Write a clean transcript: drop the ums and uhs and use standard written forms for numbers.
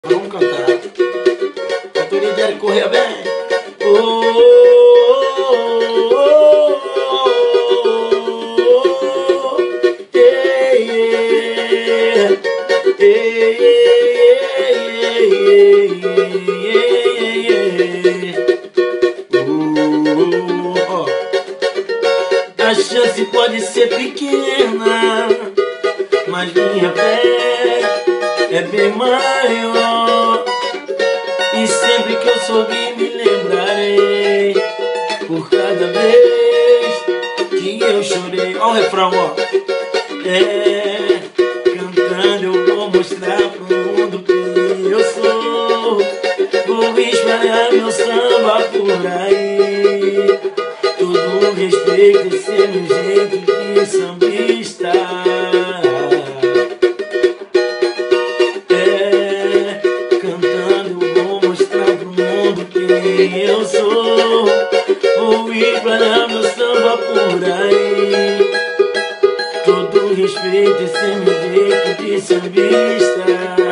Vamos cantar. Autoria de Eric Correia, bem. A chance pode ser pequena, mas minha fé é bem maior. E sempre que eu sorrir me lembrarei por cada vez que eu chorei. Ó o refrão, ó. Cantando eu vou mostrar pro mundo quem eu sou. Vou espalhar meu samba por aí. Todo respeito, esse é meu jeito de sambista. Cantando eu vou mostrar pro mundo quem eu sou. Vou espalhar meu samba por aí. Todo respeito, esse é meu jeito de sambista.